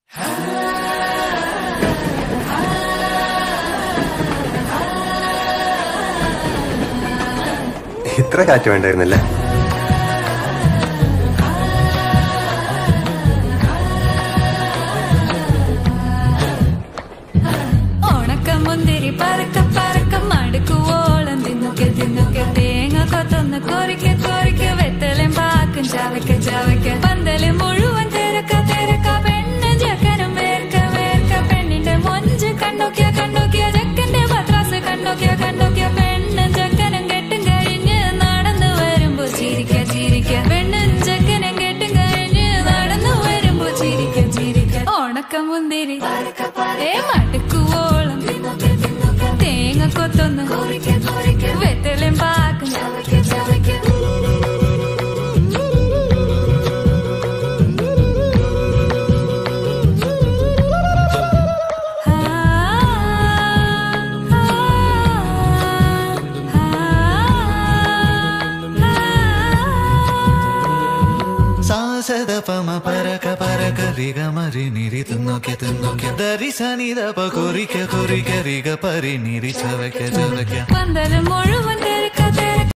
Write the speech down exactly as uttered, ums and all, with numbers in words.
ഇത്ര കാറ്റ് വേണ്ടായിരുന്നല്ലേ? ഓണക്കമുന്തിരി പറക്ക പറക്ക മടുക്കുവോളം തിന്നുക്കെ തിന്നുക്കെ തേങ്ങ കൊത്തൊന്ന് കൊറിക്ക കൊറിക്ക വെത്തലും പാക്കും ചവയ്ക്ക ചവയ്ക്ക പന്തല് മുഴുവൻ തിരക്ക തിരക്ക പെണ്ണ് ജക്കനും വേർക്ക വേർക്ക പെണ്ണിന്റെ മൊഞ്ച് കണ്ടോക്കിയ കണ്ടോക്കിയ ജക്കന്റെ പത്രാസ് കണ്ടോക്കിയ കണ്ടോക്കിയ പെണ്ണ് ജക്കനും കെട്ടും കഴിഞ്ഞ് നടന്നു വരുമ്പോ ചിരിക്ക ചിരിക്ക പെണ്ണും ജക്കനും കെട്ടും കഴിഞ്ഞ് നടന്നു വരുമ്പോ ചിരിക്ക ചിരിക്ക ഓണക്കമുന്തിരി ഏ മടുക്കുവോളം തേങ്ങ കൊത്തൊന്ന് വെത്തലും പാക്കും സദപമ പരക പരക റിഗ മരി നിരി തിന്നോക്കെ തിന്നോക്കെ ദരി സനി ദപ കൊറിക്ക കൊറിക്ക റിഗ പരി നിരി ചവയ്ക്ക ചവയ്ക്ക പന്തല് മുഴുവൻ